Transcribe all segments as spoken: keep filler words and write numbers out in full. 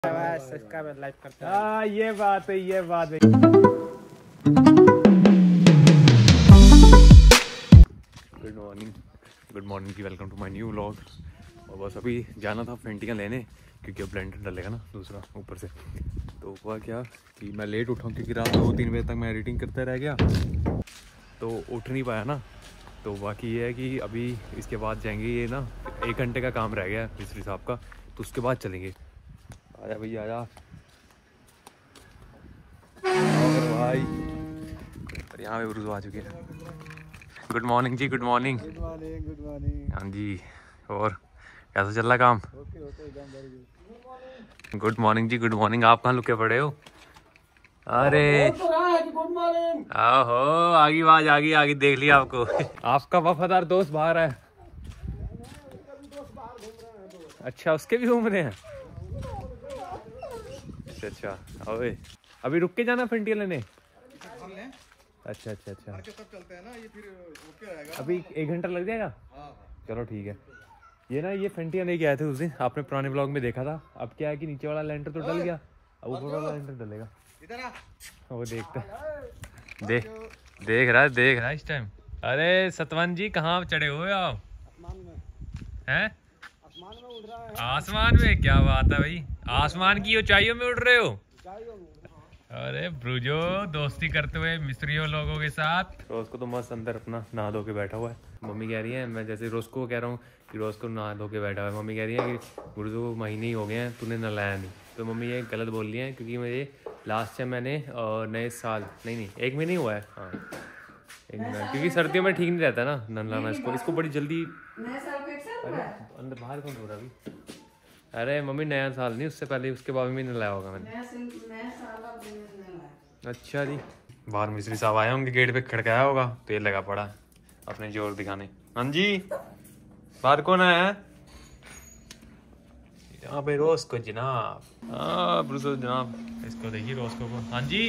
Subscribe like करते हैं। हाँ ये बात है, ये बात है। Good morning, good morning ji, welcome to my new vlog. और बस अभी जाना था फेंटियाँ लेने, क्योंकि अब ब्लेंडर डलेगा ना दूसरा ऊपर से। तो हुआ क्या कि मैं लेट उठा, क्योंकि रात दो तीन बजे तक मैं एडिटिंग करते रह गया, तो उठ नहीं पाया ना। तो बाकी ये है कि अभी इसके बाद जाएंगे, ये ना एक घंटे का काम रह गया है मिस्त्री साहब का, तो उसके बाद चलेंगे। आजा भैया आजा भाई। और यहाँ पे ब्रूज आ चुके हैं। Good morning ji, good morning. Good morning, good morning. हाँ जी, और कैसा चल रहा काम? ओके ओके, एकदम very good. Good morning ji, good morning. आप कहाँ लुके पड़े हो? अरे गुड मॉर्निंग। आहो, आगी आवाज आगी आगी, देख लिया आपको। आपका वफादार दोस्त बाहर है। अच्छा, उसके भी घूम रहे हैं। अच्छा अच्छा, अबे अभी रुक के जाना फेंटियाँ लेने। अच्छा अच्छा अच्छा, तब चलते हैं ना, ये फिर रुक के रहेगा। अभी एक घंटा लग जाएगा। चलो ठीक है। ये ना ये फेंटियाँ लेके आए थे उस दिन, आपने पुराने ब्लॉग में देखा था। अब क्या है कि नीचे वाला लेंटर तो डल गया, अब ऊपर वाला लेंटर डलेगा। इधर आ। वो देखता देख देख रहा है देख रहा है इस टाइम। अरे सतवन जी, कहाँ चढ़े हुए आप? आसमान में। हैं? आसमान में उड़ रहा है। आसमान में? क्या बात है भाई, आसमान की ऊंचाइयों में उड़ रहे हो? अरे ब्रूजो, दोस्ती करते हुए मिस्त्रियों लोगों के साथ। रोज को तो मस्त अंदर अपना नहा धो के बैठा हुआ है। मम्मी कह रही है, मैं जैसे रोज को कह रहा हूँ कि रोज को नहा धो के बैठा हुआ है, मम्मी कह रही है कि ब्रूजो को महीने ही हो गए हैं तूने नहलाया नहीं। तो मम्मी ये गलत बोल रही है, क्योंकि मुझे लास्ट टाइम मैंने नए साल नहीं नहीं एक महीने ही हुआ है। हाँ एक महीना, क्योंकि सर्दियों में ठीक नहीं रहता ना नहलाना इसको इसको बड़ी जल्दी। अरे अंदर बाहर कौन हो रहा अभी? अरे मम्मी नया साल नहीं, उससे पहले उसके बाद में नहलाया होगा मैंने। अच्छा जी, बाहर मिस्त्री साहब आए होंगे, गेट पे खड़काया होगा तो ये लगा पड़ा अपने जोर दिखाने। हाँ जी, बाहर कौन आया है? यहाँ पे रोज को जनाब। हाँ ब्रूसो जनाब, इसको देखिए रोज को। हाँ जी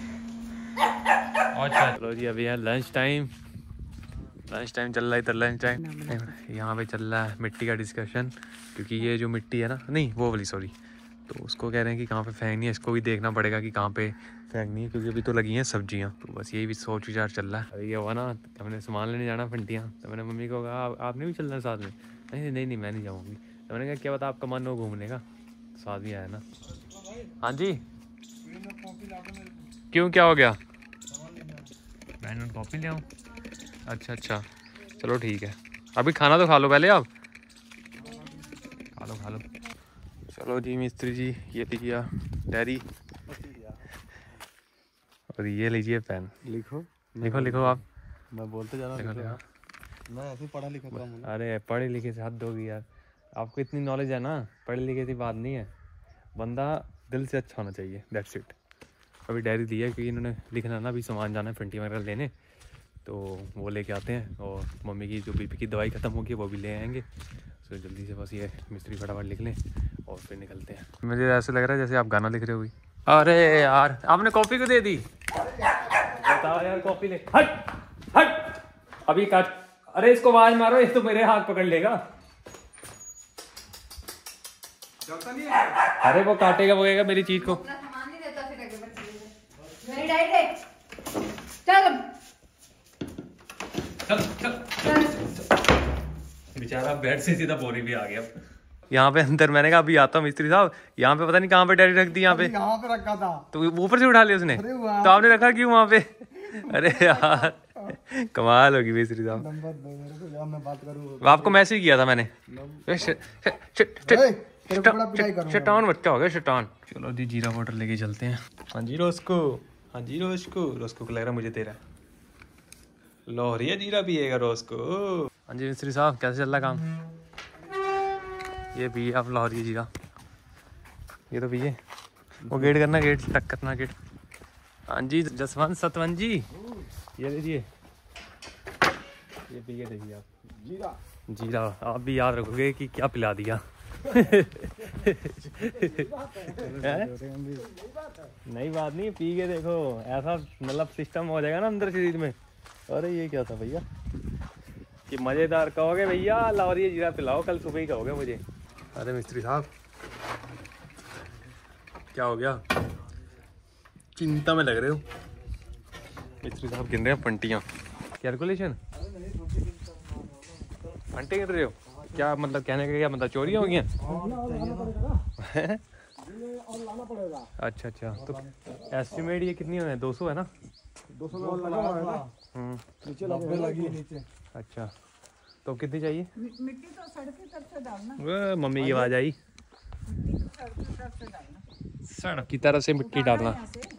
अच्छा, चलो जी, अभी है लंच टाइम। लंच टाइम चल रहा है इधर, लंच टाइम। यहाँ पे चल रहा है मिट्टी का डिस्कशन, क्योंकि ये जो मिट्टी है ना, नहीं वो वाली सॉरी, तो उसको कह रहे हैं कि कहाँ पे फेंकनी है। इसको भी देखना पड़ेगा कि कहाँ पे फेंकनी है, क्योंकि अभी तो लगी हैं सब्जियाँ। तो बस यही भी सोच विचार चल रहा है। अरे ये हुआ ना, हमने सामान लेने जाना फंटियाँ, तो मैंने मम्मी को कहा आपने भी चलना है साथ में? नहीं नहीं नहीं मैं नहीं जाऊँगी। तो मैंने कहा क्या पता आपका मन हो घूमने का, साथ भी आया ना। हाँ जी, क्यों क्या हो गया? मैं कॉपी ले आऊँ? अच्छा अच्छा, चलो ठीक है। अभी खाना तो खा लो पहले, आप खा लो खा लो। चलो जी मिस्त्री जी, ये लीजिए डायरी, और ये लीजिए पेन। लिखो लिखो लिखो आप। मैं बोलते जा लिखो रहा लिखो। मैं ऐसे पढ़ा लिखा कम हूँ। अरे पढ़े लिखे से हद होगी यार, आपको इतनी नॉलेज है ना, पढ़े लिखे की बात नहीं है, बंदा दिल से अच्छा होना चाहिए, दैट्स इट। अभी डायरी दी है, क्योंकि इन्होंने लिखना ना, अभी सामान जाना है फेंटी वगैरह लेने, तो वो लेके आते हैं। और मम्मी की जो बीपी की दवाई ख़त्म होगी वो भी ले आएंगे, तो जल्दी से बस ये मिस्त्री फटाफट लिख लें और फिर निकलते हैं। मुझे ऐसे लग रहा है जैसे आप गाना लिख रहे हो। अरे यार, आपने कॉपी को दे दी? बताओ यार, कॉपी ले। हट हट, अभी काट। अरे इसको आवाज मारो, ये तो मेरे हाथ पकड़ लेगा। अरे वो काटेगा वगेगा मेरी चीज को। चल चल, बेचारा बेड से सीधा बोरी भी आ गया। यहाँ पे अंदर मैंने कहा अभी आता हूँ मिस्त्री साहब, यहाँ पे पता नहीं कहाँ पे डायरी रख दी। यहाँ पे यहाँ पे रखा था, तो ऊपर से उठा लिया उसने, तो आपने रखा क्यों वहाँ पे? अरे यार कमाल होगी मिस्त्री साहब। नंबर दो मेरे को, जब मैं बात करूँ। आपको मैसेज किया था मैंने। शैतान बच्चा हो गया, शैतान। चलो जी, जीरा वाटर लेके चलते हैं। हाँ जी रोस्को, हाँ जी रोस्को। रोस्को को लग रहा है मुझे तेरा लोहरिया जीरा पिएगा रोस्को। हाँ जी मिस्त्री साहब, कैसे चल रहा काम? ये पिए आप लाहौरी जीरा, ये तो पिए। वो गेट करना, गेट टक करना गेट। हाँ जी जसवंत सतवन जी, ये लीजिए, ये पी के देखिए आप। जीरा जीरा आप भी याद रखोगे कि क्या पिला दिया। नई बात नहीं, पी के देखो, ऐसा मतलब सिस्टम हो जाएगा ना अंदर शरीर में। अरे ये क्या था भैया, कि मज़ेदार कहोगे भैया, लाहौरी जीरा पिलाओ, कल सुबह ही कहोगे मुझे। अरे मिस्त्री साहब, क्या हो गया? चिंता में लग रहे हो। मिस्त्री साहब गिन रहे हैं फंटियाँ। कैलकुलेशन फंटे गिन रहे हो क्या? मतलब कहने का क्या मतलब चोरियाँ हो गई हैं? अच्छा अच्छा, तो एस्टिमेट ये कितनी है? दो सौ है ना? दो सौ में लगा हुआ है ना, नीचे लगी नीचे। अच्छा, तो कितनी चाहिए? मिट्टी तो सड़क की तरफ से डालना। वो मम्मी की आवाज आई, सड़क की तरफ से मिट्टी डालना।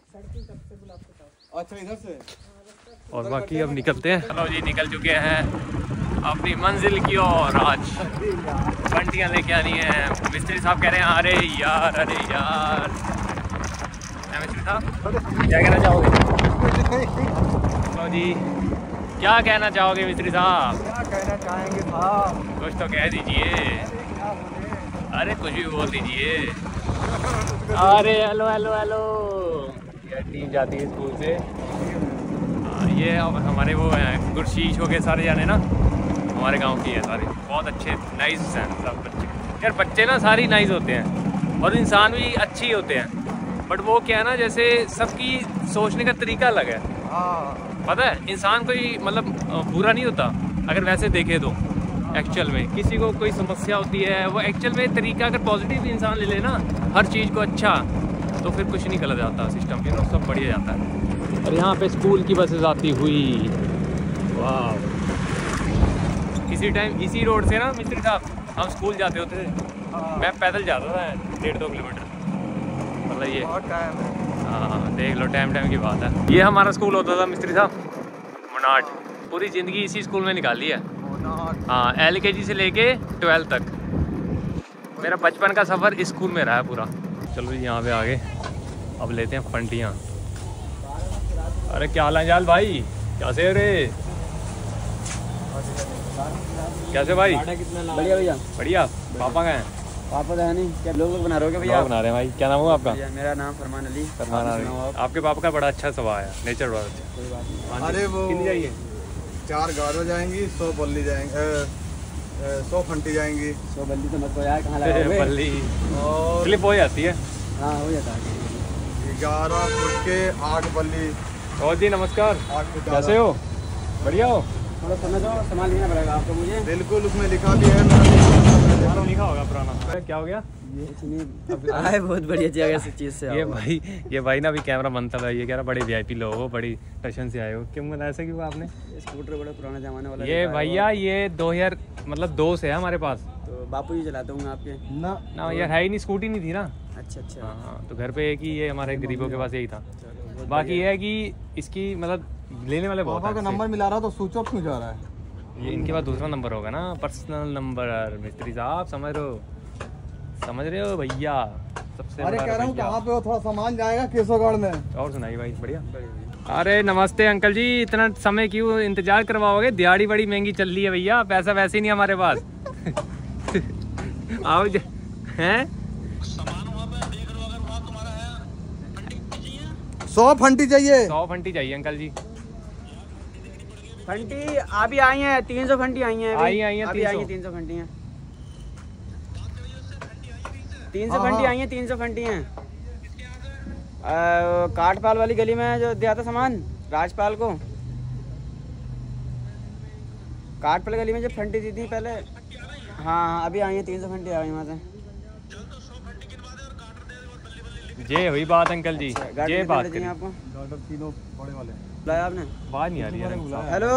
अच्छा इधर से। और बाकी अब निकलते हैं। चलो जी, निकल चुके हैं अपनी मंजिल की ओर। आज बंटियाँ लेके आनी है। मिस्त्री साहब कह रहे हैं अरे यार अरे यार। मिस्त्री साहब क्या कहना चाहोगे? चलो जी, क्या कहना चाहोगे मिस्त्री साहब? क्या कहना चाहेंगे साहब? कुछ तो कह दीजिए। अरे कुछ भी बोल दीजिए। अरे हेलो हेलो हेलो, ये टीम जाती है स्कूल से। ये अब हमारे वो हैं गुरशीश हो गए सारे जाने ना, हमारे गांव की है सारे। बहुत अच्छे नाइस हैं सब बच्चे। यार बच्चे ना सारी नाइस होते हैं और इंसान भी अच्छे ही होते हैं, बट वो क्या है ना, जैसे सबकी सोचने का तरीका अलग है। पता है, इंसान कोई मतलब बुरा नहीं होता अगर वैसे देखे तो। एक्चुअल में किसी को कोई समस्या होती है, वो एक्चुअल में तरीका अगर पॉजिटिव इंसान ले लेना हर चीज़ को अच्छा, तो फिर कुछ नहीं गलत जाता सिस्टम, फिर सब बढ़िया जाता है। और यहाँ पे स्कूल की बसेस आती हुई, वाह। इसी टाइम इसी रोड से ना मिस्त्री साहब हम स्कूल जाते होते थे। मैं पैदल जाता था डेढ़ दो किलोमीटर, मतलब ये हाँ देख लो, टाइम टाइम की बात है। ये हमारा स्कूल होता था मिस्त्री साहब, मुनाट। पूरी ज़िंदगी इसी स्कूल में निकाली है। हाँ, एल के जी से लेके ट्वेल्थ तक मेरा बचपन का सफ़र इस स्कूल में रहा है पूरा। चलो जी, यहाँ पे आगे अब लेते हैं फंटियाँ। अरे क्या हाल है जाल भाई, कैसे रे? कैसे भाई? बढ़िया भैया। बढ़िया। पापा कहाँ हैं? पापा तो है नहीं, क्या लोग लोग बना रहे हो क्या भैया? बना रहे हैं भाई। क्या नाम हुआ आपका? मेरा नाम फरमान अली। फरमान अली। आपके पापा का बड़ा अच्छा स्वभाव है, नेचर बहुत अच्छा। अरे वो कितनी चाहिए? चार गारो जाएंगी, सौ बल्ली जाएंगे, सौ फंटी जाएंगी। सौ बल्ली तो मत हो यार, कहाँ लगाओगे? बल्ली और क्लिप हो जाती है। हाँ हो जाता है। ग्यारह फुट के आठ बल्ली। और जी नमस्कार, आठ फुट कैसे हो? बढ़िया हो? थोड़ा समझ जाओ, सामान लेना पड़ेगा आपको मुझे। बिल्कुल, उसमें लिखा भी है, मेरा लिखा होगा पुराना। क्या हो गया? ये आए बहुत बढ़िया चीज़ चीज़ से। ये भाई ये भाई ना अभी कैमरा बनता है, ये कह रहा बड़े वीआईपी लोग हो, बड़ी टशन से आए हो। क्यों मतलब ऐसा क्यों आपने? स्कूटर बड़ा पुराना जमाने वाला। ये भैया ये दो हजार मतलब दो से है हमारे पास। तो बापू जी चलाते होंगे आपके ना? ना यार है ही नहीं, स्कूटी नहीं थी ना। अच्छा अच्छा। हाँ, तो घर पे एक ही ये हमारे गरीबों के पास यही था। बाकी ये है कि इसकी मतलब लेने वाले बहुत पापा का नंबर मिला रहा तो स्विच ऑफ क्यों जा रहा है? ये इनके पास दूसरा नंबर होगा ना, पर्सनल नंबर। मिस्त्री साहब समझ रहे हो, समझ रहे हो भैया? सबसे अरे कह रहा हूँ कहाँ पे हो, थोड़ा सामान जाएगा केशवगढ़ में। और सुनाइए भाई। बढ़िया। अरे नमस्ते अंकल जी, इतना समय क्यों इंतजार करवाओगे? दिहाड़ी बड़ी महंगी चल रही है भैया, पैसा वैसे ही नहीं हमारे पास। आओ हैं? सौ फंटी चाहिए। सौ फंटी चाहिए अंकल जी। फंटी अभी आई है, तीन सौ फंटी आई है। आई आई है तीन सौ। तीन सौ फंटी हैं, तीन सौ फंटी आई है, तीन सौ फंटी हैं। काटपाल वाली गली में जो दिया था सामान राजपाल को, काटपाल गली में जो फंटी दी थी पहले। हाँ हाँ अभी आई है, तीन सौ फंटी आई वहाँ से। ये हुई बात अंकल जी, ये बात करिए। आपको तीनों बड़े वाले बुलाया आपने? बात नहीं आ रही है। हेलो,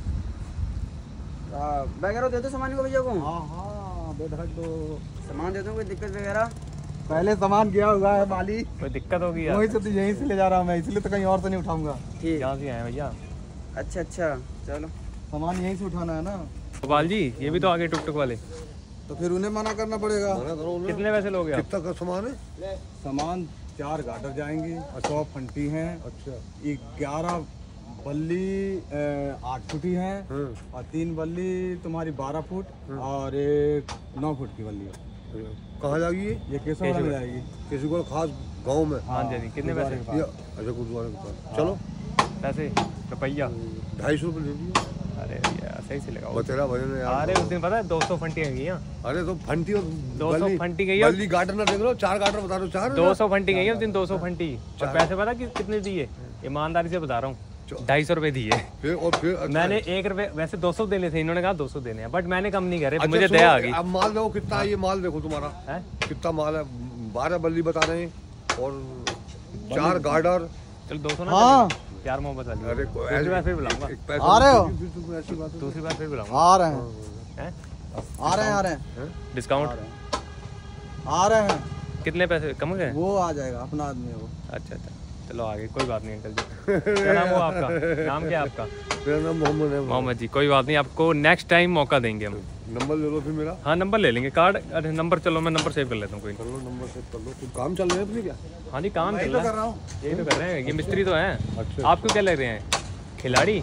वगैरह दे दो सामान को भैया को। हाँ हाँ बेधड़क दो सामान दे दो, कोई दिक्कत वगैरह? पहले सामान गया हुआ है माली, कोई दिक्कत होगी यार? वहीं से तो यहीं से ले जा रहा हूँ मैं, इसलिए तो कहीं और से नहीं उठाऊंगा। ठीक, यहाँ से आए भैया। अच्छा अच्छा, चलो सामान यहीं से उठाना है ना। गोपाल जी ये भी तो आगे टुक टुक वाले, तो फिर उन्हें मना करना पड़ेगा। कितने पैसे लोगे आप? कितना का सामान है? सामान चार गाटर जाएंगी, सौ फंटी हैं। अच्छा, ग्यारह बल्ली आठ फुटी हैं और तीन बल्ली तुम्हारी बारह फुट और एक नौ फुट की बल्ली है। कहाँ जाएगी ये? केशवगढ़ में जाएगी। केशवगढ़ खास गांव में। हाँ जी। कितने पैसे? अच्छा गुरुद्वारे के पास। चलो पैसे रुपया ढाई सौ रुपये ले लीजिए। अरे यार सही से लगाओ। वो तेरा वजन है यार। अरे उस दिन पता है दो सौ फंटी गई हैं। अरे तो फंटी और दो सौ बल्ली- फंटी गई है। बल्ली गार्डर ना देख लो, चार गार्डर बता दो, चार दो सौ फंटी गई है उस दिन, दो सौ फंटी। और पैसे पता कि कितने दिए, ईमानदारी से बता रहा हूँ, ढाई सौ रुपए दिए। फिर और फिर अच्छा। मैंने एक रुपए, वैसे दो सौ देने थे, इन्होंने कहा दो सौ देने हैं, बट मैंने कम नहीं करे, अच्छा, मुझे सुनो, दया आ गई। अब माल देखो कितना है, ये माल देखो तुम्हारा है कितना माल है। बारह बल्ली बता रहे हैं और चार गार्डर। चलो दो सौ ना हाँ। चलिए। प्यार मोहब्बत वाली। अरे दूसरी बार फिर बुलाऊंगा, एक पैसा आ रहे हो? ऐसी बात है। दूसरी बार फिर बुलाऊंगा। आ रहे हैं, हैं? आ रहे हैं, आ रहे हैं, डिस्काउंट आ रहे हैं। कितने पैसे कम हो गए? वो आ जाएगा, अपना आदमी है वो। अच्छा अच्छा, चलो आगे, कोई बात नहीं अंकल जी। क्या नाम हुआ आपका? नाम क्या है आपका? मेरा नाम मोहम्मद है। मोहम्मद जी, कोई बात नहीं, आपको नेक्स्ट टाइम मौका देंगे हम। नंबर ले लो फिर मेरा। हाँ नंबर ले लेंगे, कार्ड। अरे नंबर, चलो मैं नंबर सेव कर लेता हूँ, कोई कर लो, नंबर सेव कर लो। कुछ काम चल रहा है अपनी क्या? हाँ जी काम चल तो रहा कर रहा हूँ। है, यही तो कर रहे हैं, ये मिस्त्री तो हैं। अच्छा। आपको क्या लग रहे हैं, खिलाड़ी?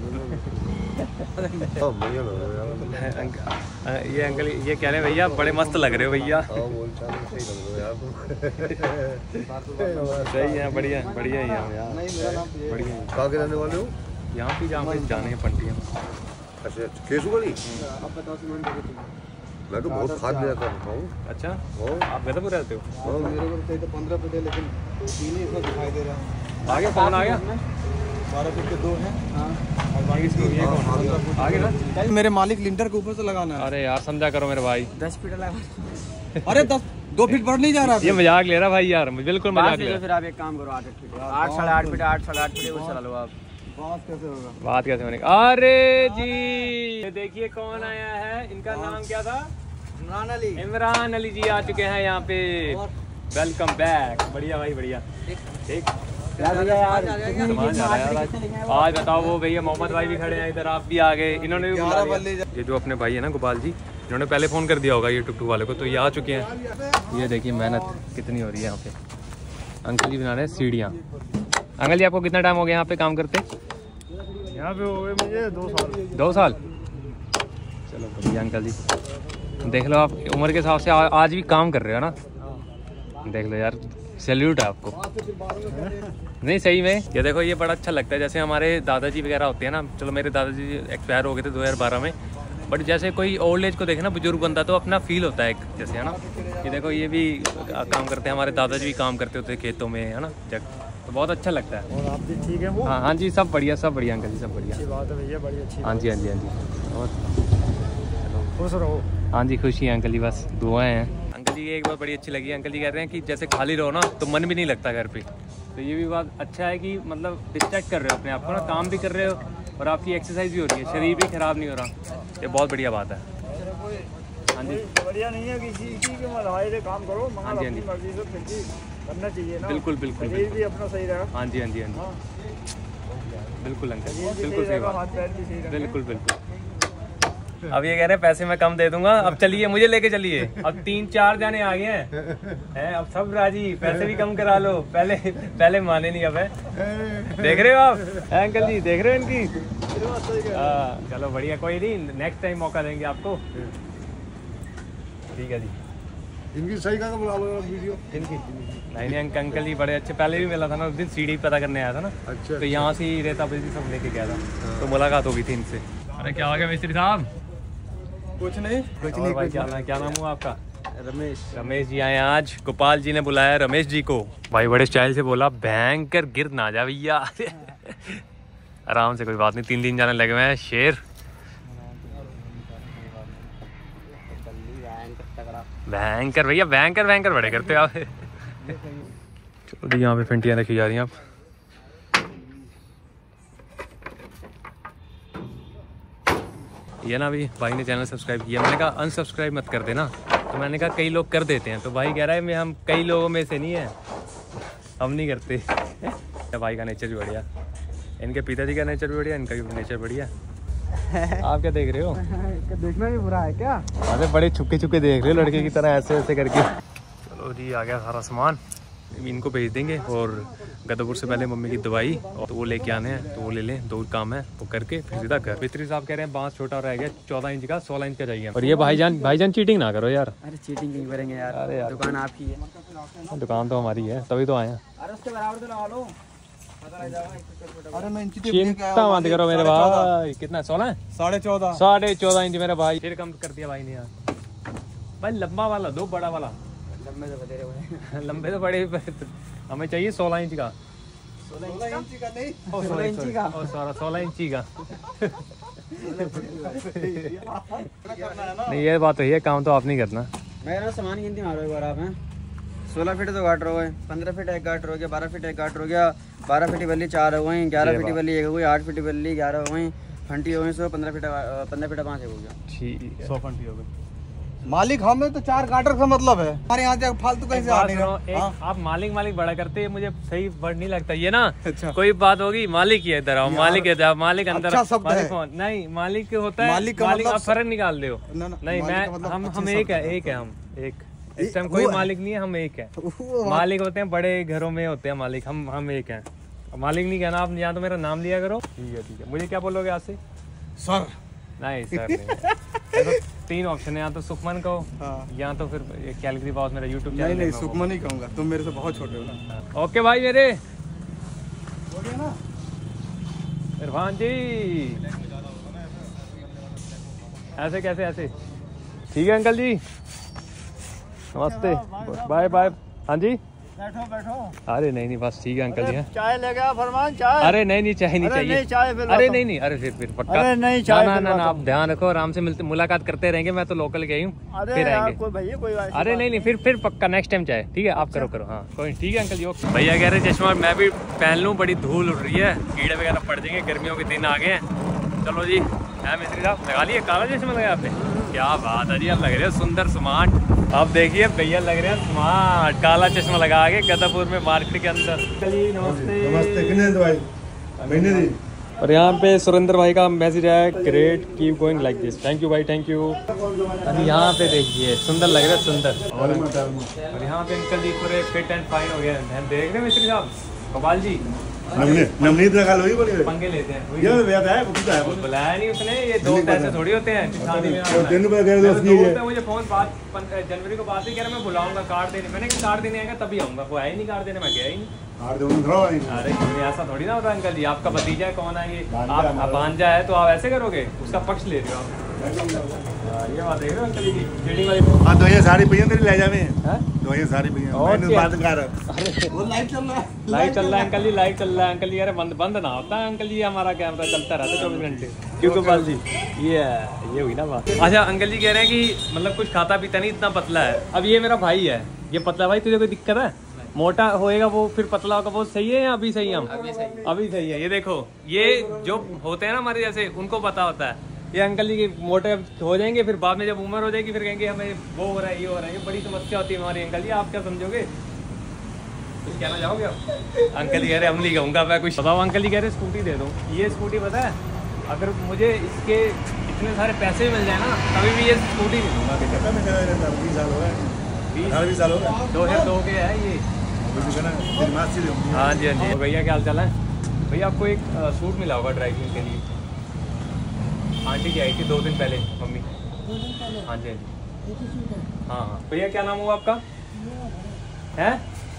हाँ भैया लग रहा है यार। अंक- अ, ये अंकल ये कह रहे हैं भैया बड़े मस्त लग रहे हो भैया। हाँ बोल चाल सही लग रहा है यार तुम। सही है, बढ़िया बढ़िया ही है यार, नहीं, मेरा नाम ये है। बढ़िया है। कहाँ के रहने वाले हो? यहाँ पे जहाँ पे जाने हैं पंटियाँ। अच्छा केसु गली। अब बताओ सीमेंट का कितना? मैं तो बहुत खाद ले आता हूँ। अच्छा, हाँ आप गदपुर रहते हो? हाँ, मेरे को चाहिए तो पंद्रह फीट है, लेकिन तीन ही इसमें दिखाई दे रहा है। आगे फोन आ गया? बारह फीट के दो हैं। और बाकी इसको ये कौन? आगे ना? मेरे मालिक लिंटर के ऊपर से लगाना है। अरे यार समझा करो मेरे भाई, दस फीट लगा। अरे दस दो फीट बढ़ नहीं जा रहा ये मजाक ले रहा भाई यार, बिल्कुल मजाक ले रहा। फिर आप एक काम करो, आठ फीट आठ साढ़े आठ फीट आठ साढ़े आठ फीट वो चला लो आप। बात कैसे होगा? बात कैसे होने? अरे जी ये देखिए कौन आया है, इनका नाम क्या था? इमरान अली। इमरान अली जी आ चुके हैं यहाँ पे। Welcome back. बढ़िया भाई बढ़िया। ठीक सामान जा रहा है आज। आज बताओ, वो भैया मोहम्मद भाई भी खड़े हैं इधर, आप भी आ गए, इन्होंने भी बुला लिया। ये जो अपने भाई है ना गोपाल जी, इन्होंने पहले फ़ोन कर दिया होगा ये टुकटुक वाले को, तो ये आ चुके हैं। ये देखिए मेहनत कितनी हो रही है यहाँ पे। अंकल जी बना रहे हैं सीढ़ियाँ। अंकल जी आपको कितना टाइम हो गया यहाँ पे काम करते? यहाँ पे हो गए मुझे दो साल। दो साल चलो बढ़िया अंकल जी, देख लो आप उम्र के हिसाब से आ, आज भी काम कर रहे हो ना, देख लो यार, सैल्यूट है आपको। नहीं सही में, ये देखो ये बड़ा अच्छा लगता है, जैसे हमारे दादाजी वगैरह होते हैं ना, चलो मेरे दादाजी एक्सपायर हो गए थे दो हज़ार बारह में, बट जैसे कोई ओल्ड एज को देखे ना, बुजुर्ग बंदा, तो अपना फील होता है एक जैसे, है ना। ये देखो ये भी काम करते हैं, हमारे दादाजी भी काम करते होते खेतों में, है ना, जग, तो बहुत अच्छा लगता है। और आप भी ठीक है? वो हाँ हाँ जी, सब बढ़िया सब बढ़िया अंकल जी, सब बढ़िया। अच्छी बात है भैया, बड़ी अच्छी। हाँ जी हाँ जी हाँ जी, और खुश रहो। हाँ जी खुशी है अंकल जी, बस दुआएं हैं। अंकल जी एक बात बड़ी अच्छी लगी, अंकल जी कह रहे हैं कि जैसे खाली रहो ना तो मन भी नहीं लगता घर पे, तो ये भी बात अच्छा है कि मतलब डिस्ट्रैक्ट कर रहे हो अपने आप को ना, काम भी कर रहे हो और आपकी एक्सरसाइज भी हो रही है, शरीर भी खराब नहीं हो रहा, ये बहुत बढ़िया बात है। हाँ जी बढ़िया नहीं है किसी की कि मलाई से काम करो, हाँ मगर जी, हाँ अपनी जी। मर्जी से फिर भी करना चाहिए ना। बिल्कुल बिल्कुल शरीर बिल्कुल। भी अपना सही रहा। हाँ जी हाँ जी हाँ हाँ, जी बिल्कुल अंकल जी, शरीर भी बिल्कुल सही सही रहेगा, बात, हाथ पैर भी सही रहेंगे। बिल्कुल बिल्कुल। अब ये कह रहे हैं पैसे मैं कम दे दूंगा, अब चलिए मुझे लेके चलिए, अब तीन चार जाने आ गए हैं, हैं अब सब राजी, पैसे भी कम करा लो, पहले पहले माने नहीं अब है। देख रहे हो आप हैं अंकल जी, देख रहे हो इनकी। हाँ चलो बढ़िया, कोई नहीं, नेक्स्ट टाइम मौका देंगे आपको। ठीक है जी। इनकी सही कहा बुला लो वीडियो। इनकी नहीं नहीं अंक- अंकल जी बड़े अच्छे, पहले भी मिला था ना उस दिन, सीढ़ी पता करने आया था ना, अच्छा तो यहाँ से ही रेता बजरी सब लेके गया था, तो मुलाकात हो गई थी इनसे। अरे क्या हो गया मिस्त्री साहब? कुछ नहीं, कुछ और नहीं, भाई कुछ क्या नाम क्या नाम हुआ आपका? रमेश। रमेश जी आए हैं आज, गोपाल जी ने बुलाया रमेश जी को। भाई बड़े स्टाइल से बोला, भयंकर गिर ना जा भैया। आराम से, कोई बात नहीं, तीन तीन जाने लगे हुए हैं, शेर भयंकर भैया, भयंकर भयंकर बड़े करते हो आप। चलो जी यहाँ पे फेंटियाँ रखी जा रही हैं आप। ये ना भाई भाई ने चैनल सब्सक्राइब किया, मैंने कहा अनसब्सक्राइब मत कर देना, तो मैंने कहा कई लोग कर देते हैं, तो भाई कह रहा है मैं हम कई लोगों में से नहीं है, हम नहीं करते। भाई का नेचर भी बढ़िया, इनके पिताजी का नेचर भी बढ़िया, इनका भी नेचर बढ़िया। आप क्या देख रहे हो? देखना भी बुरा है क्या? अरे बड़े छुपके छुपके देख रहे हो लड़के की तरह, ऐसे ऐसे करके। चलो जी आ गया सारा सामान, इनको भेज देंगे, और गदपुर से पहले मम्मी की दवाई और तो वो लेके आने हैं, तो वो ले लें, दो काम है वो करके फिर सीधा घर। मिस्त्री साहब कह रहे हैं बांस छोटा रह गया, चौदह इंच का सोलह इंच का चाहिए। और ये भाईजान भाईजान चीटिंग ना करो यार। अरे चीटिंग क्यों करेंगे यार, अरे यार दुकान आपकी है। दुकान तो हमारी है, तभी तो आए हैं। अरे उसके बराबर तो लगा लो। अरे मैं इंची टेप लेके आया चिंता हूँ, मत करो मेरे साढ़े चौदह। भाई। कितना सोलह साढ़े चौदह। साढ़े चौदह इंच मेरा भाई। फिर कम कर दिया भाई ने यार। भाई लंबा वाला दो, बड़ा वाला। लंबे तो बतेरे हुए लंबे तो बड़े पर हमें चाहिए सोलह इंच का। सोलह इंची का नहीं, ओ, सोलह sorry, इंची sorry। का। ओ, sorry, सोलह इंची का। नहीं ये बात तो है, काम तो आप नहीं करना। मैं ना सामान गिनती मारो एक बार आप हैं। सोलह फीट तो गाट रहो है, पंद्रह फीट एक गाट हो गया, बारह फीट एक गाट हो गया, बारह फीट बल्ली चार हो गई, ग्यारह फीट बल्ली एक हो गई, आठ फीट बल्ली ग्यारह हो गई, फंटी हो गई सौ, पंद्रह फीट पंद्रह फीट पाँच हो गया। ठीक है। सौ फंटी हो गई। मालिक हमें तो चार गाटर का मतलब है, हमारे यहाँ से फालतू एक कैसे बात आने सुनो, का? एक हाँ? आप मालिक मालिक बड़ा करते हैं, मुझे सही वर्ड नहीं लगता ये ना। अच्छा। कोई बात होगी मालिक ही है, इधर आओ, यार, मालिक इधर आओ, मालिक अंदर अच्छा आओ, शब्द मालिक है। कौन? नहीं मालिक होता है, मालिक का मालिक मतलब आप फर्क निकाल दो। ना, ना, नहीं मालिक मैं का मतलब हम अच्छे हम शब्द एक है, है। एक है हम एक ये- इस टाइम वो कोई है। मालिक नहीं है, हम एक है। वो मालिक होते हैं बड़े घरों में होते हैं मालिक, हम हम एक हैं। मालिक नहीं कहना आप, यहाँ तो मेरा नाम लिया करो। ठीक है ठीक है। मुझे क्या बोलोगे आज से? सर। नहीं सर नहीं। देखो, तीन ऑप्शन है, यहाँ तो सुखमन कहो, हाँ। या तो फिर कैलगरी बॉस मेरा यूट्यूब नहीं चैनल नहीं सुखमन ही कहूँगा, तुम मेरे से बहुत छोटे हो ना। ओके भाई मेरे हो गया ना? इरफान जी। ऐसे कैसे ऐसे? ठीक है अंकल जी, नमस्ते, बाय बाय। हाँ जी, बैठो बैठो। अरे नहीं नहीं बस ठीक है अंकल जी। हैं? चाय ले गया फरमान चाय। अरे नहीं नहीं चाय नहीं अरे चाहिए। नहीं, चाय फिर अरे लाता नहीं नहीं, अरे फिर फिर पक्का। अरे नहीं, ना चाय ना फिर ना ना, लाता आप ध्यान रखो, आराम से मिलते मुलाकात करते रहेंगे। मैं तो लोकल गई हूँ, अरे फिर यार आएंगे। कोई भैया कोई ऐसी अरे बात नहीं नहीं, फिर फिर पक्का नेक्स्ट टाइम चाहे। ठीक है आप करो करो। हाँ कोई ठीक है अंकल जी। ओके भैया कह रहे चश्मा मैं भी पहन लूँ, बड़ी धूल उड़ रही है, कीड़े वगैरह पड़ जाएंगे, गर्मियों के दिन आ गए हैं। चलो जी, है मिस्त्री साहब लगा लिए काला चश्मा लगाया आपने? क्या बात है जी, आप लग रहे हो सुंदर स्मार्ट। आप देखिए भैया लग रहे हैं स्मार्ट, काला चश्मा लगा के गदापुर में मार्केट के अंदर। चलिए नमस्ते। नमस्ते, कितने दवाई? महीने दी। और यहाँ पे सुरेंद्र भाई का मैसेज है, great keep going like this. Thank you भाई, थैंक यू। अभी यहाँ पे देखिए सुंदर लग रहा है, सुंदर। और, और यहाँ पे अंकल जी पूरे फिट एंड फाइन हो गए हैं। देख रहे हैं मिस्त्री साहब, गोपाल जी नवनीत लगा लो, बड़ी पंगे लेते हैं। ये बेहद है, वो कितना है? वो बुलाया नहीं उसने, ये दोस्त ऐसे थोड़ी होते हैं शादी में। और दिन भर गए दोस्त मेरे की दोस्त है। है, मुझे फोन बात पन- जनवरी को बात ही कह रहा मैं बुलाऊंगा कार्ड देने। मैंने कहा कार्ड देने आएगा तभी आऊंगा, वो आया ही नहीं कार्ड देने, मैं गया ही नहीं। हार दो थोड़ा वाली। अरे नहीं, ऐसा थोड़ी ना होता अंकल जी, आपका भतीजा है, कौन है ये? भांजा आप हमारा। आप भांजा है तो आप ऐसे करोगे, उसका पक्ष ले रहे हो आप। हाँ, ये बात देख रहे हो अंकल जी की चीटिंग वाली। हाँ दो ये सारी पहिया तेरी ले जावे। हैं? दो ये सारी पहिया। और मैंने क्या? बात कर। अरे वो लाइव चल रहा है। लाइव चल रहा है अंकल जी, लाइव चल रहा है अंकल जी। अरे बंद बंद ना होता है अंकल जी, हमारा कैमरा चलता रहता है चौबीस घंटे। क्यों गोपाल जी? ये ये हुई ना बात। अच्छा अंकल जी कह रहे हैं कि मतलब कुछ खाता पीता नहीं, इतना पतला है। अब ये मेरा भाई है, ये पतला भाई, तुझे कोई दिक्कत है? मोटा होएगा वो फिर पतला होगा, वो सही है या अभी सही है? हम अभी सही है, अभी सही है। ये देखो, ये जो होते हैं ना हमारे जैसे, उनको पता होता है। ये अंकल जी के मोटे हो जाएंगे, फिर बाद में जब उम्र हो जाएगी फिर कहेंगे हमें वो हो रहा है, ये हो रहा है। ये बड़ी समस्या होती है हमारी अंकल जी, आप क्या समझोगे? कुछ कहना चाहोगे आप? अंकल जी कह रहे हम नहीं कहूँगा मैं कुछ। बताओ अंकल जी कह रहे स्कूटी दे दो। ये स्कूटी पता है, अगर मुझे इसके इतने सारे पैसे मिल जाए ना, तभी भी ये स्कूटी नहीं दूंगा। बीस साल हो गए। बीस साल हो गए। दो हजार दो के है ये। हाँ जी हाँ जी हाँ जी। भैया क्या हाल चाल है? भैया आपको एक अ, सूट मिला होगा ड्राइविंग के लिए। आंटी की आई थी दो दिन पहले, मम्मी। हाँ जी हाँ जी। हाँ हाँ भैया क्या नाम हुआ आपका? है?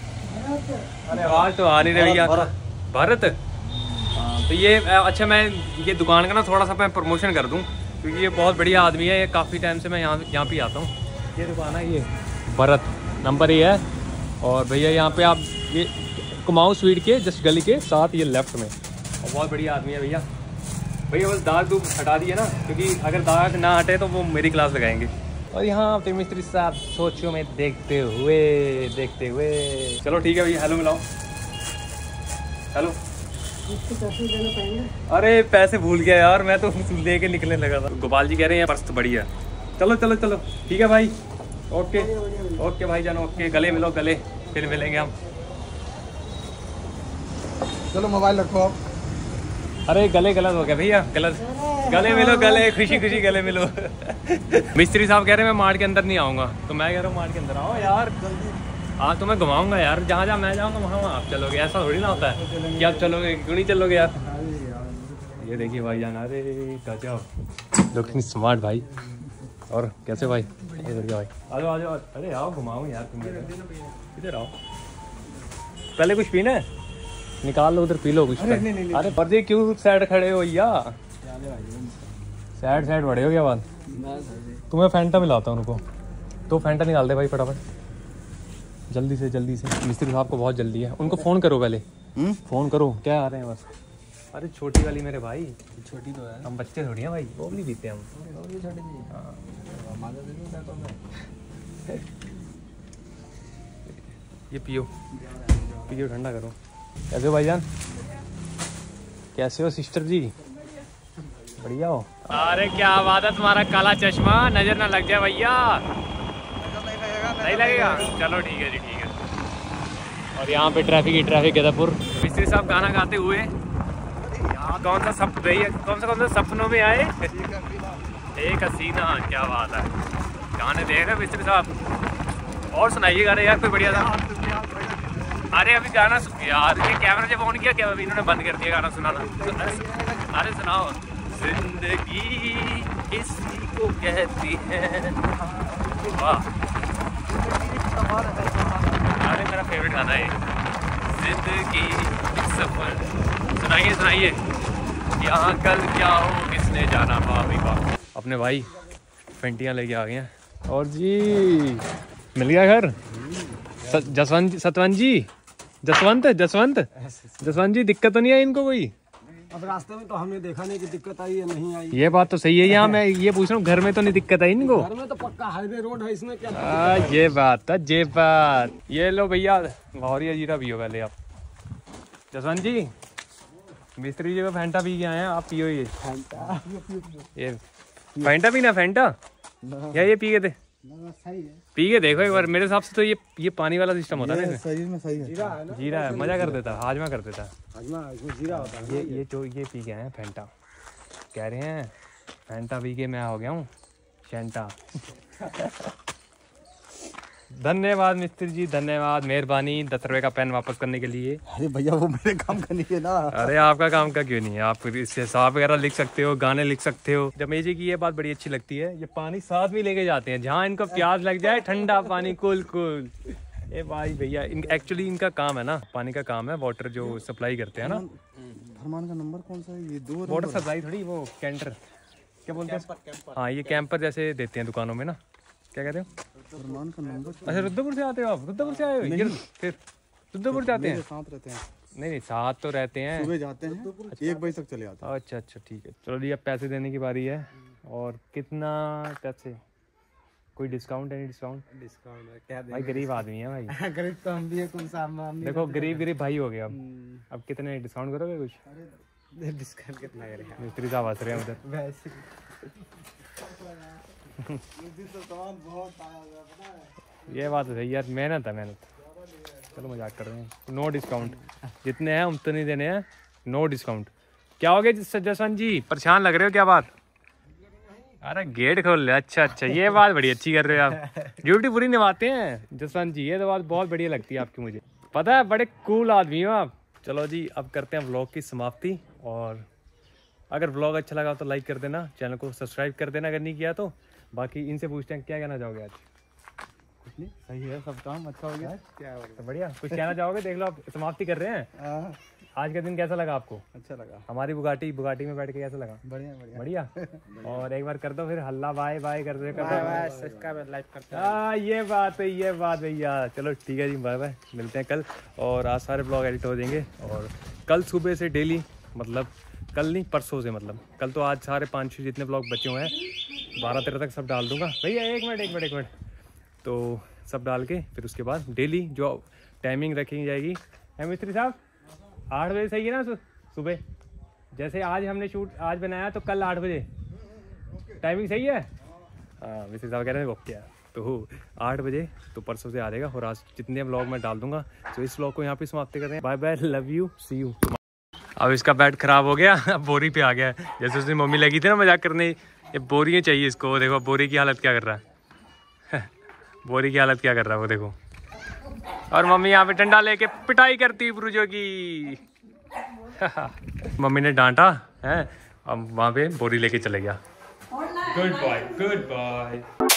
अरे आवाज़ तो आ नहीं रही भैया। भारत। हाँ तो ये अ, अच्छा मैं ये दुकान का ना थोड़ा सा मैं प्रमोशन कर दूँ, क्योंकि ये बहुत बढ़िया आदमी है। ये काफ़ी टाइम से मैं यहाँ यहाँ पे आता हूँ। ये दुकान है, ये भरत नंबर ये है। और भैया यहाँ पे आप ये कुमाऊँ स्वीट के जस्ट गली के साथ ये लेफ्ट में, और बहुत बढ़िया आदमी है भैया। भैया बस दाग दूग हटा दिए ना, क्योंकि अगर दाग ना हटे तो वो मेरी क्लास लगाएंगे। और यहाँ पे मिस्त्री साहब सोचो में देखते हुए देखते हुए। चलो ठीक है भैया, हेलो मिलाओ। हेलो। अरे पैसे भूल गया यार, मैं तो दे के निकलने लगा था। गोपाल जी कह रहे हैं पर्स तो बढ़िया। चलो चलो चलो ठीक है भाई, ओके ओके भाई जानो, ओके। गले मिलो गले, फिर मिलेंगे हम। चलो मोबाइल रखो आप। अरे गले गलत हो गया भैया, गलत। गले मिलो गले, खुशी खुशी गले मिलो। मिस्त्री साहब कह रहे हैं मैं मार्ट के अंदर नहीं आऊँगा, तो मैं कह रहा हूँ मार्ट के अंदर आओ यार। हाँ तो मैं घुमाऊँगा यार, जहाँ जहाँ मैं जाऊँगा वहाँ वहाँ आप चलोगे। ऐसा थोड़ी ना होता है कि आप चलोगे, क्यों नहीं चलोगे यार। ये देखिए भाई जान, अरे गजब, लुकिंग स्मार्ट भाई। और कैसे भाई? ये बढ़िया भाई, आ जाओ आ जाओ। अरे आओ घुमाऊँ यार, तुम इधर आओ। पहले कुछ पीना है? निकाल लो उधर पी लो कुछ। अरे पर्दे क्यों साइड खड़े हो भैया? साइड साइड बड़े हो क्या बात? तुम्हें फैंटा मिलाता हूँ उनको, तो फैंटा निकाल दे भाई फटाफट जल्दी से जल्दी से। मिस्त्री साहब को बहुत जल्दी है, उनको फ़ोन करो पहले। फ़ोन करो, क्या आ रहे हैं बस। अरे छोटी वाली मेरे भाई, छोटी तो है, हम बच्चे थोड़ी हैं भाई, वो भी पीते हैं हम। छोटी थी। ये पियो पियो, ठंडा करो। कैसे हो भाईजान? कैसे हो सिस्टर जी? बढ़िया हो? अरे क्या बात है, तुम्हारा काला चश्मा नजर ना लग जाए भैया। नहीं लगेगा, चलो ठीक है जी, ठीक है। और यहाँ पे ट्रैफिक ही ट्रैफिक गदरपुर। मिस्त्री साहब गाना गाते हुए कौन सा सप भैया कौन सा कौन सा सपनों में आए एक हसीना, क्या बात है। गाने देख रहे मिस्त्री साहब, और सुनाइए गाने यार कोई बढ़िया था। अरे अभी गाना यार, ये कैमरा जब ऑन किया क्या अभी इन्होंने बंद कर दिया गाना सुनाना। अरे सुनाओ। जिंदगी इसी को कहती है, वाह। अरे मेरा फेवरेट गाना है जिंदगी सफर। सुनाइए सुनाइए। यहाँ कल क्या हो किसने जाना, भाभी वाह। अपने भाई फेंटियाँ लेके आ गए हैं। और जी मिल गया घर। जसवंत सतवंत जी जसवंत जसवंत जसवंत जी, दिक्कत तो नहीं आई इनको कोई? अब रास्ते में तो हमें देखा नहीं कि दिक्कत आई या नहीं आई। ये बात तो सही है। यहाँ मैं ये पूछ रहा हूँ, घर में तो नहीं दिक्कत आई इनको? घर में तो पक्का हाईवे रोड है, इसमें क्या आ, ये बात है, ये बात। ये लो भैया गौरिया जीरा पियो पहले आप। जसवंत जी मिस्त्री जी को फैंटा पी के आए हैं, आप पियो ये। ये फैंटा पीना, फैंटा या ये पी के थे? पी के देखो एक बार। मेरे हिसाब से तो ये ये पानी वाला सिस्टम होता है ना, शरीर में सही है। जीरा है ना, जीरा है, मजा कर देता है, हाजमा कर देता है। हाजमा इसमें जीरा होता है। ये ये जो ये पी के आए हैं फैंटा, कह रहे हैं फैंटा पी के मैं हो गया हूँ शैंटा। धन्यवाद मिस्त्री जी, धन्यवाद, मेहरबानी दस रुपये का पेन वापस करने के लिए। अरे भैया वो मेरे काम का नहीं है ना। अरे आपका काम का क्यों नहीं है? आप इससे हिसाब वगैरह लिख सकते हो, गाने लिख सकते हो। जमेश जी की ये बात बड़ी अच्छी लगती है, ये पानी साथ में लेके जाते हैं, जहाँ इनको प्यास लग जाए ठंडा पानी कूल कूल। ए भाई भैया इन एक्चुअली इनका काम है ना, पानी का काम है, वाटर जो सप्लाई करते हैं ना। फरमान का नंबर कौन सा है? ये दो वाटर सप्लाई थोड़ी, वो कैंटर क्या बोलते हैं? हाँ ये कैंपर जैसे देते हैं दुकानों में ना, क्या कहते हो? फरमान का नंबर। अच्छा रुद्रपुर से आते हो आप? रुद्रपुर से आए हो? ये फिर रुद्रपुर से आते हैं? साथ रहते हैं। नहीं नहीं साथ तो रहते हैं, सुबह जाते हैं, एक बजे तक चले आते हैं। अच्छा अच्छा ठीक है, चलो जी अब पैसे देने की बारी है। और कितना पैसे? कोई डिस्काउंट है? डिस्काउंट डिस्काउंट क्या भाई गरीब आदमी है भाई। गरीब तो हम भी है, कौन सा हम देखो गरीब गरीब भाई हो गया। अब अब कितने डिस्काउंट करोगे कुछ? डिस्काउंट कितना करेंगे? मिस्त्री साहब हंस रहे हैं उधर। वैसे ये बात है सही यार, मेहनत है मेहनत। चलो मजाक कर रहे हैं। नो डिस्काउंट, जितने हैं उतने देने हैं, नो डिस्काउंट। क्या हो गया जसवंत जी, परेशान लग रहे हो क्या बात? अरे गेट खोल ले। अच्छा अच्छा, ये बात बड़ी अच्छी कर रहे हो आप, ड्यूटी पूरी निभाते हैं जसवंत जी। ये तो बात बहुत बढ़िया लगती है आपकी, मुझे पता है, बड़े कूल आदमी हो आप। चलो जी अब करते हैं व्लॉग की समाप्ति। और अगर व्लॉग अच्छा लगा तो लाइक कर देना, चैनल को सब्सक्राइब कर देना अगर नहीं किया तो। बाकी इनसे पूछते हैं क्या कहना चाहोगे आज? कुछ नहीं, सही है सब काम अच्छा हो गया। क्या तो बढ़िया, कुछ कहना चाहोगे? देख लो आप समाप्ति कर रहे हैं। आज का दिन कैसा लगा आपको? अच्छा लगा। हमारी बुगाटी बुगाटी में बैठ के कैसा लगा? बढ़िया बढ़िया बढ़िया। और एक बार कर दो फिर हल्ला, बाय बाय कर दो, सब्सक्राइब लाइक करते हैं। हाँ ये बात है, ये बात भैया। चलो ठीक है जी, बाय बाय, मिलते हैं कल। और आज सारे ब्लॉग एडिट हो जाएंगे, और कल सुबह से डेली, मतलब कल नहीं परसों से, मतलब कल तो आज सारे पाँच छः जितने ब्लॉग बचे हुए हैं बारह तेरह तक सब डाल दूंगा भैया। एक मिनट एक मिनट एक मिनट तो सब डाल के फिर उसके बाद डेली जो टाइमिंग रखी जाएगी है मिस्त्री साहब, आठ बजे सही है ना सुबह? जैसे आज हमने शूट आज बनाया तो कल आठ बजे टाइमिंग सही है? हाँ मिस्त्री साहब कह रहे हैं ओके है, तो आठ बजे तो परसों से आ जाएगा। और आज जितने ब्लॉग मैं डाल दूंगा, तो इस ब्लॉग को यहाँ पे समाप्त कर रहे हैं। Bye bye, love you, see you. अब इसका बैट खराब हो गया, अब बोरी पे आ गया है। जैसे उसने मम्मी लगी थी ना मजाक करने, ये बोरियाँ चाहिए इसको। देखो बोरी की हालत क्या कर रहा है बोरी की हालत क्या कर रहा है वो देखो। और मम्मी यहाँ पे डंडा लेके पिटाई करती पुरुषों की मम्मी ने डांटा है, अब वहाँ पे बोरी लेके चले गया। Goodbye, good bye.